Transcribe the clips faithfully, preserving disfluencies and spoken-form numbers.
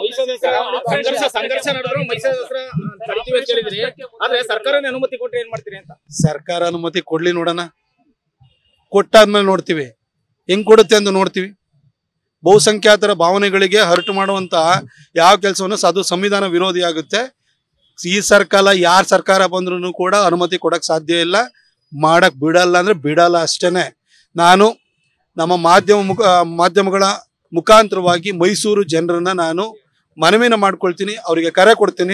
ಮಹಿಷಾ ದಸರಾ ಸಂಘರ್ಷ ಸಂಘರ್ಷ ನಡೆದ್ರು ಮಹಿಷಾ ದಸರಾ ಕರಿತೀವಿ ಅಂತ ಹೇಳಿದ್ರಿ, ಆದ್ರೆ ಸರ್ಕಾರನೇ ಅನುಮತಿ ಕೊಟ್ಟರೆ ಏನ್ ಮಾಡ್ತೀರಿ ಅಂತ? ಸರ್ಕಾರ ಅನುಮತಿ ಕೊಡ್ಲಿ ನೋಡೋಣ, ಕೊಟ್ಟಾದ್ಮೇಲೆ ನೋಡ್ತೀವಿ ಹೆಂಗ್ ಕೊಡುತ್ತೆ ಅಂತ ನೋಡ್ತೀವಿ. ಬಹುಸಂಖ್ಯಾತರ ಭಾವನೆಗಳಿಗೆ ಹರಟು ಮಾಡುವಂತಹ ಯಾವ ಕೆಲಸವನ್ನು ಅದು ಸಂವಿಧಾನ ವಿರೋಧಿ ಆಗುತ್ತೆ. ಈ ಸರ್ಕಾರ ಯಾರ ಸರ್ಕಾರ ಬಂದ್ರೂ ಕೂಡ ಅನುಮತಿ ಕೊಡಕ್ ಸಾಧ್ಯ ಇಲ್ಲ, ಮಾಡಕ್ ಬಿಡಲ್ಲ ಅಂದ್ರೆ ಬಿಡಲ್ಲ ಅಷ್ಟೇನೆ. ನಾನು ನಮ್ಮ ಮಾಧ್ಯಮ ಮುಖ ಮಾಧ್ಯಮಗಳ ಮುಖಾಂತರವಾಗಿ ಮೈಸೂರು ಜನರನ್ನ ನಾನು ಮನವಿನ ಮಾಡ್ಕೊಳ್ತೀನಿ, ಅವರಿಗೆ ಕರೆ ಕೊಡ್ತೀನಿ.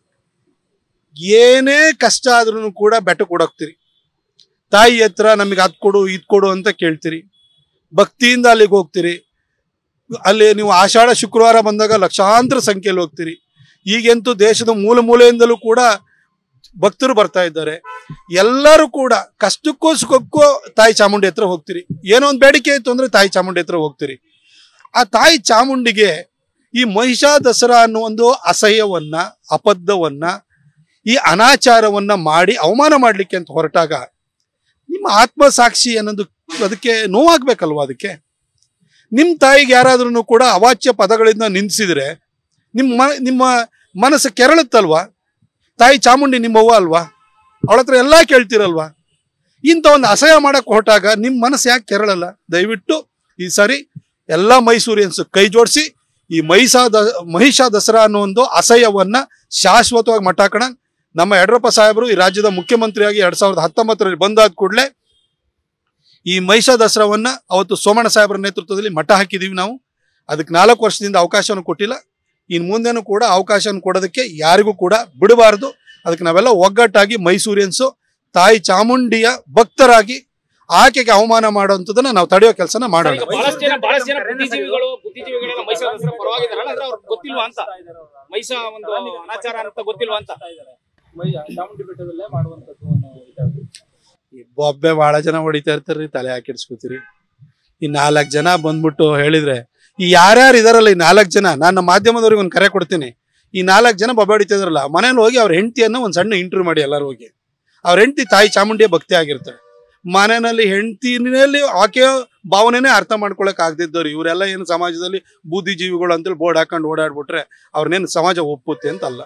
ಏನೇ ಕಷ್ಟ ಆದ್ರೂ ಕೂಡ ಬೆಟ್ಟ ಕೊಡೋಗ್ತೀರಿ, ತಾಯಿ ಹತ್ರ ನಮಗೆ ಅದ್ ಕೊಡು ಇದ್ ಕೊಡು ಅಂತ ಕೇಳ್ತೀರಿ, ಭಕ್ತಿಯಿಂದ ಅಲ್ಲಿಗೆ ಹೋಗ್ತೀರಿ. ಅಲ್ಲಿ ನೀವು ಆಷಾಢ ಶುಕ್ರವಾರ ಬಂದಾಗ ಲಕ್ಷಾಂತರ ಸಂಖ್ಯೆಯಲ್ಲಿ ಹೋಗ್ತೀರಿ. ಈಗಂತೂ ದೇಶದ ಮೂಲೆ ಮೂಲೆಯಿಂದಲೂ ಕೂಡ ಭಕ್ತರು ಬರ್ತಾ ಇದ್ದಾರೆ. ಎಲ್ಲರೂ ಕೂಡ ಕಷ್ಟಕ್ಕೂ ಸುಖಕ್ಕೂ ತಾಯಿ ಚಾಮುಂಡಿ ಹತ್ರ ಹೋಗ್ತೀರಿ. ಏನೋ ಒಂದು ಬೇಡಿಕೆ ಇತ್ತು ಅಂದ್ರೆ ತಾಯಿ ಚಾಮುಂಡಿ ಹತ್ರ ಹೋಗ್ತೀರಿ. ಆ ತಾಯಿ ಚಾಮುಂಡಿಗೆ ಈ ಮಹಿಷಾ ದಸರಾ ಅನ್ನೋ ಒಂದು ಅಸಹ್ಯವನ್ನ, ಅಬದ್ಧವನ್ನ, ಈ ಅನಾಚಾರವನ್ನ ಮಾಡಿ ಅವಮಾನ ಮಾಡ್ಲಿಕ್ಕೆ ಅಂತ ಹೊರಟಾಗ ನಿಮ್ಮ ಆತ್ಮಸಾಕ್ಷಿ ಅನ್ನೋದು ಅದಕ್ಕೆ ನೋವಾಗ್ಬೇಕಲ್ವಾ? ಅದಕ್ಕೆ ನಿಮ್ಮ ತಾಯಿಗೆ ಯಾರಾದ್ರೂ ಕೂಡ ಅವಾಚ್ಯ ಪದಗಳಿಂದ ನಿಂದಿಸಿದ್ರೆ ನಿಮ್ಮ ನಿಮ್ಮ ಮನಸ್ಸು ಕೆರಳುತ್ತಲ್ವಾ? ತಾಯಿ ಚಾಮುಂಡಿ ನಿಮ್ಮವ್ವ ಅಲ್ವಾ? ಅವಳ ಹತ್ರ ಎಲ್ಲ ಕೇಳ್ತಿರಲ್ವಾ? ಇಂಥ ಒಂದು ಅಸಹ್ಯ ಮಾಡಕ್ ಹೊರಟಾಗ ನಿಮ್ಮ ಮನಸ್ಸು ಯಾಕೆ ಕೆರಳಲ್ಲ? ದಯವಿಟ್ಟು ಈ ಸಾರಿ ಎಲ್ಲ ಮೈಸೂರಿಯನ್ಸ್ ಕೈ ಜೋಡಿಸಿ ಈ ಮಹಿಷಾ ದ ಮಹಿಷಾ ದಸರಾ ಅನ್ನೋ ಒಂದು ಅಸಹ್ಯವನ್ನ ಶಾಶ್ವತವಾಗಿ ಮಟ್ಟಾಕೋಣ. ನಮ್ಮ ಯಡಿಯೂರಪ್ಪ ಸಾಹೇಬರು ಈ ರಾಜ್ಯದ ಮುಖ್ಯಮಂತ್ರಿಯಾಗಿ ಎರಡ್ ಸಾವಿರದ ಹತ್ತೊಂಬತ್ತರಲ್ಲಿ ಬಂದಾದ ಕೂಡಲೇ ಈ ಮಹಿಷಾ ದಸರಾವನ್ನ ಅವತ್ತು ಸೋಮಣ್ಣ ಸಾಹೇಬರ ನೇತೃತ್ವದಲ್ಲಿ ಮಟ್ಟ ಹಾಕಿದೀವಿ ನಾವು. ಅದಕ್ಕೆ ನಾಲ್ಕು ವರ್ಷದಿಂದ ಅವಕಾಶವನ್ನು ಕೊಟ್ಟಿಲ್ಲ, ಇನ್ನು ಮುಂದೆನೂ ಕೂಡ ಅವಕಾಶ ಕೊಡೋದಕ್ಕೆ ಯಾರಿಗೂ ಕೂಡ ಬಿಡಬಾರ್ದು. ಅದಕ್ಕೆ ನಾವೆಲ್ಲ ಒಗ್ಗಟ್ಟಾಗಿ ಮೈಸೂರಿಯನ್ಸು ತಾಯಿ ಚಾಮುಂಡಿಯ ಭಕ್ತರಾಗಿ ಆಕೆಗೆ ಅವಮಾನ ಮಾಡುವಂಥದ್ದನ್ನ ನಾವು ತಡೆಯೋ ಕೆಲಸನ ಮಾಡೋಣ. ಬಹಳಷ್ಟು ಜನ ಬಹಳಷ್ಟು ಜನ ಬುದ್ಧಿಜೀವಿಗಳು ಬುದ್ಧಿಜೀವಿಗಳೆಲ್ಲ ಮಹಿಷಾ ದಸರಾ ಪರವಾಗಿದ್ದಾರಲ್ಲ, ಅಂದ್ರೆ ಅವ್ರಿಗೆ ಗೊತ್ತಿಲ್ವಾ ಅಂತ, ಮಹಿಷಾ ಒಂದು ಅನಾಚಾರ ಅಂತ ಗೊತ್ತಿಲ್ವಾ ಅಂತ? ಚಾಮುಂಡಿ ಬೆಟ್ಟದಲ್ಲೇ ಮಾಡುವಂತದ್ದು ಬೊಬ್ಬೆ ಬಹಳ ಜನ ಹೊಡಿತಾ ಇರ್ತಾರ್ರಿ, ತಲೆ ಹಾಕಿಡ್ಸ್ಕೊತೀರಿ. ಈ ನಾಲ್ಕು ಜನ ಬಂದ್ಬಿಟ್ಟು ಹೇಳಿದ್ರೆ ಈ ಯಾರ್ಯಾರು ಇದಾರಲ್ಲ ಈ ನಾಲ್ಕು ಜನ, ನಾನು ನಮ್ಮ ಮಾಧ್ಯಮದವ್ರಿಗೆ ಒಂದು ಕರೆ ಕೊಡ್ತೀನಿ. ಈ ನಾಲ್ಕು ಜನ ಬೊಬ್ಬೆ ಹೊಡಿತಾ ಇದ್ರಲ್ಲ, ಮನೇಲಿ ಹೋಗಿ ಅವ್ರ ಹೆಂಡತಿಯನ್ನ ಒಂದು ಸಣ್ಣ ಇಂಟರ್ವ್ಯೂ ಮಾಡಿ. ಎಲ್ಲರೂ ಹೋಗಿ ಅವ್ರ ಹೆಂಡತಿ ತಾಯಿ ಚಾಮುಂಡಿಯ ಭಕ್ತಿ ಆಗಿರ್ತಾರೆ. ಮನೆಯಲ್ಲಿ ಹೆಂಡತಿನಲ್ಲಿ ಆಕೆಯ ಭಾವನೆನೇ ಅರ್ಥ ಮಾಡ್ಕೊಳಕ್ ಆಗದಿದ್ದವ್ರು ಇವರೆಲ್ಲ ಏನು ಸಮಾಜದಲ್ಲಿ ಬುದ್ಧಿಜೀವಿಗಳು ಅಂತೇಳಿ ಬೋರ್ಡ್ ಹಾಕೊಂಡು ಓಡಾಡ್ಬಿಟ್ರೆ ಅವ್ರನ್ನೇನು ಸಮಾಜ ಒಪ್ಪುತ್ತೆ ಅಂತ ಅಲ್ಲ.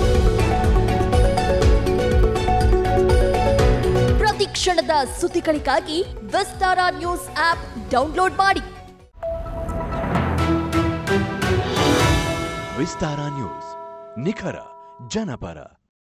ಪ್ರತಿ ಕ್ಷಣದ ಸುದ್ದಿಗಳಿಗಾಗಿ ವಿಸ್ತಾರ ನ್ಯೂಸ್ ಆಪ್ ಡೌನ್ಲೋಡ್ ಮಾಡಿ. ವಿಸ್ತಾರ ನ್ಯೂಸ್, ನಿಖರ ಜನಪರ.